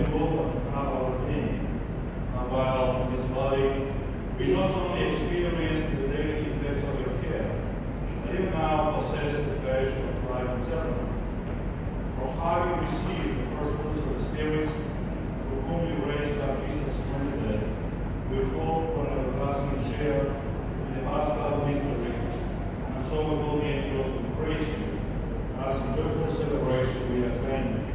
both have our being. And while in this body, we not only experience the daily effects of your care, but even now possess the pleasure of life eternal. For having received the first fruits of the Spirit, through whom you raised up Jesus from the dead, we hope for an everlasting share in the Paschal mystery, and so with all the angels we praise you, as in joyful celebration we acclaim you.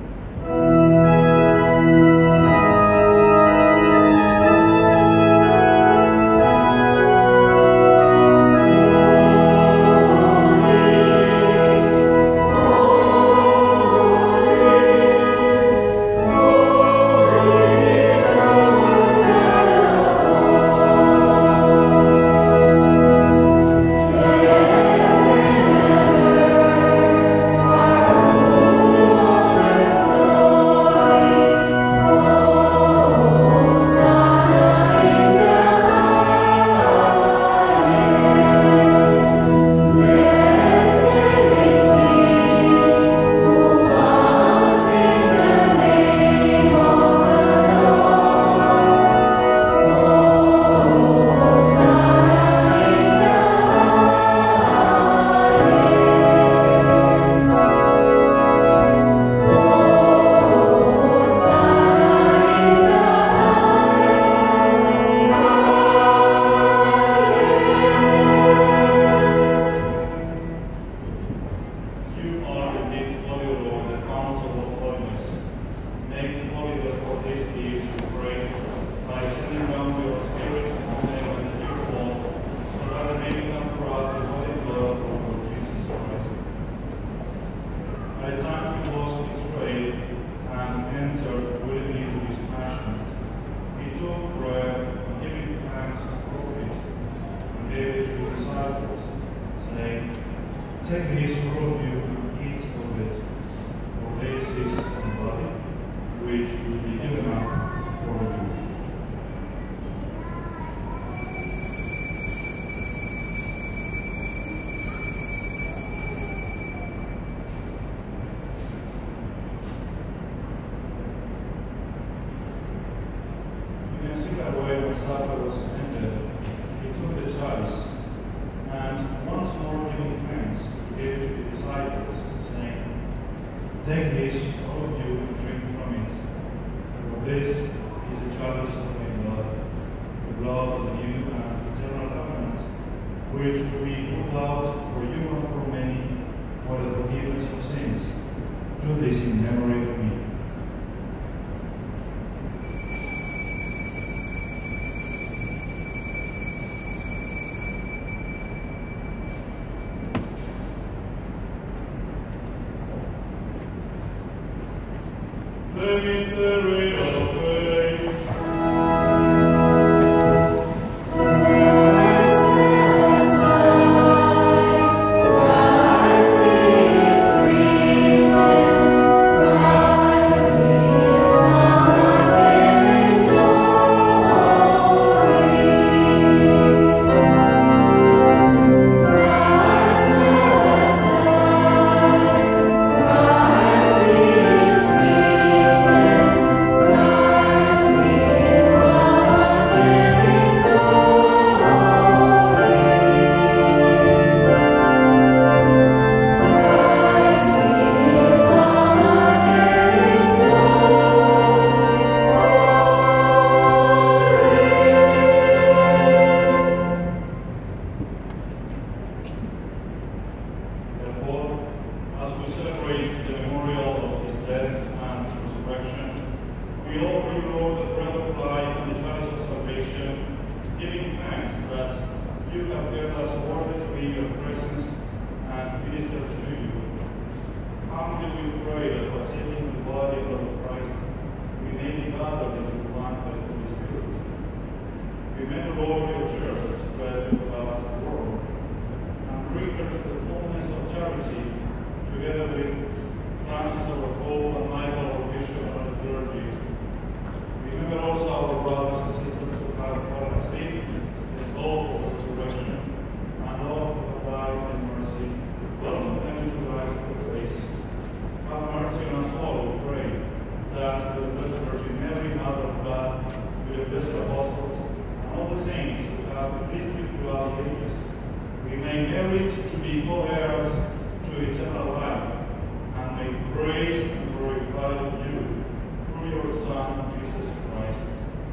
Have mercy on us all, we pray, that the Blessed Virgin Mary every mother of God, with the blessed apostles, and all the saints who have pleased you throughout the ages, we may merit to be co-heirs to eternal life, and may praise and glorify you through your Son, Jesus Christ.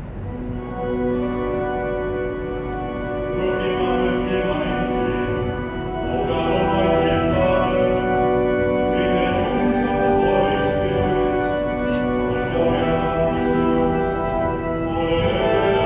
Through him and with him and in him, O God Almighty Father, with the unity of the Holy Spirit, all glory and praise forever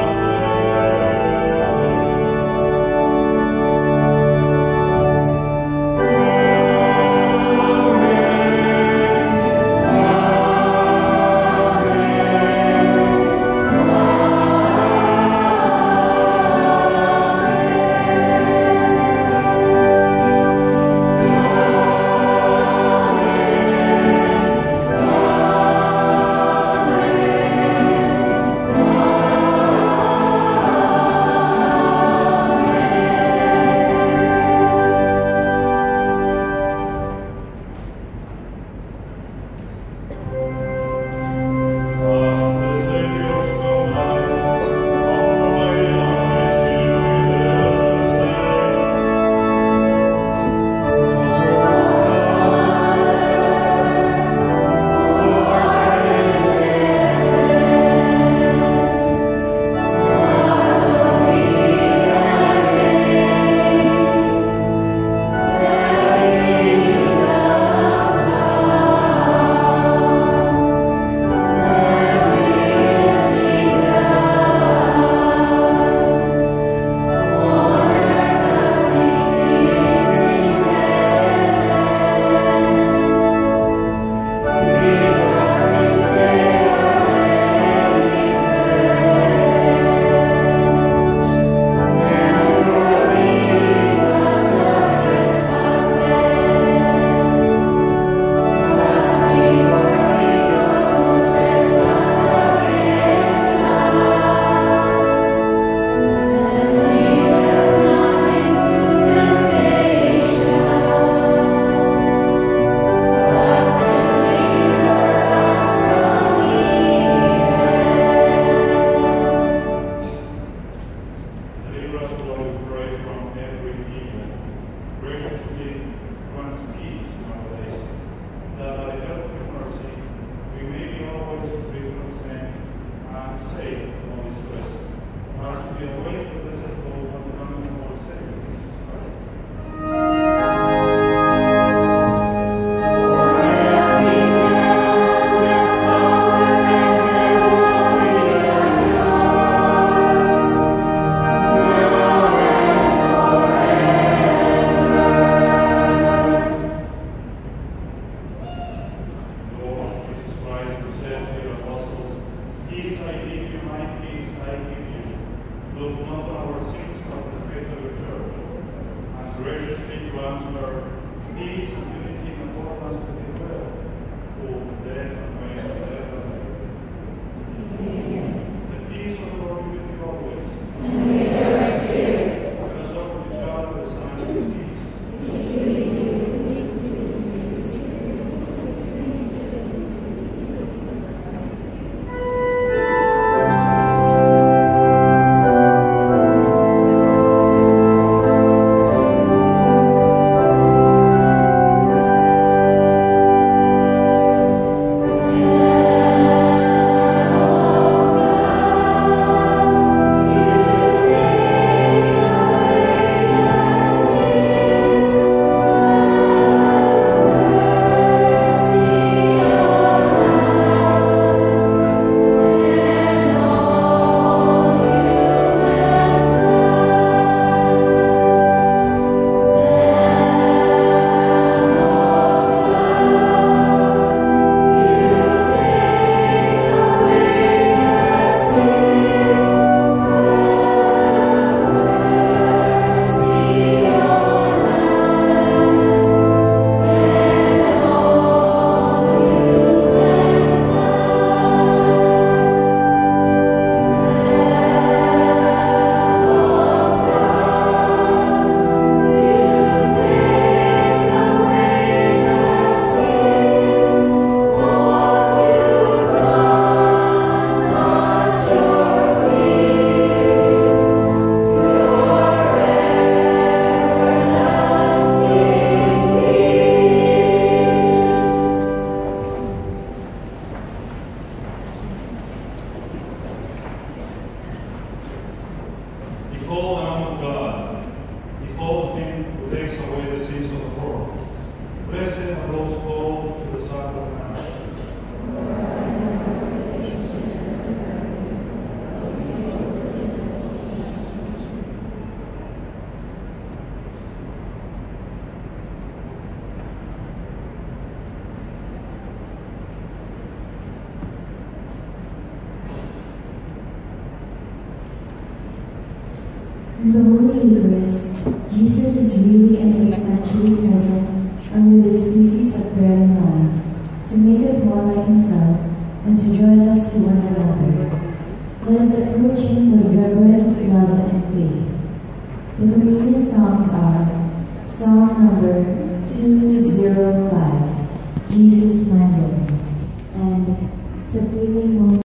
In the Holy Eucharist, Jesus is really and substantially present under the species of bread and wine, to make us more like himself and to join us to one another. Let us approach him with reverence, love, and faith. The communion songs are Song number 205.